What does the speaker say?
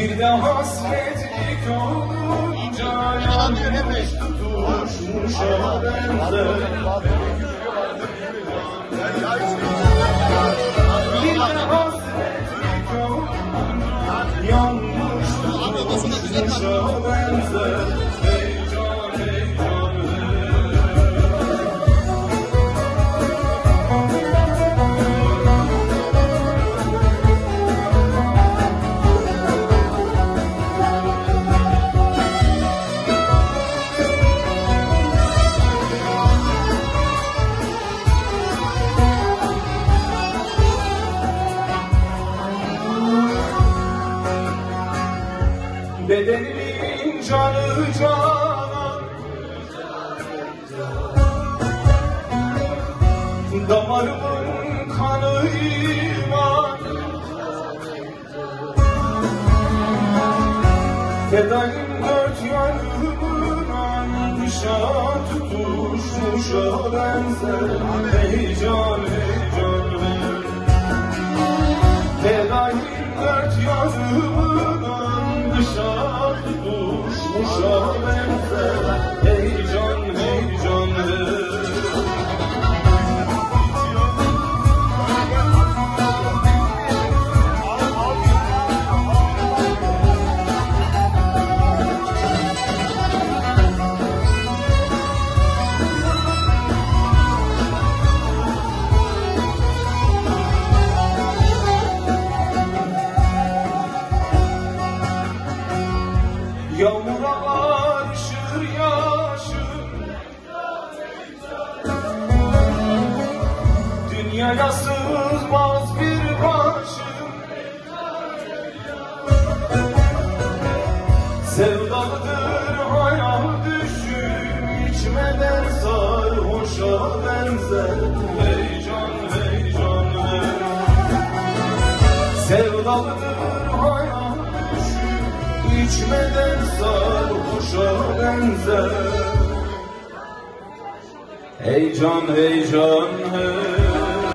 Bir de hasretlik olunca yanmış tutuşmuşa benzer. Bir de hasretlik olunca yanmış tutuşmuşa benzer. Heyecan heyecan bedenimin canı canan, damarımın kanı iman. Fedayım dört yanımdan, dışa tutuşmuşa benzer. Heyecan heyecan fedayım dört yanımdan, dışa tutuşmuşa benzer. Heyecan heyecan yağmura karışır yaşım, dünyaya sığmaz bir başım. Sevdalıdır hayal düşüm, içmeden sarhoşa benzer. Heyecan heyecan sevdalıdır hayal düşüm, içmeden sarhoşa benzer. Heyecan heyecan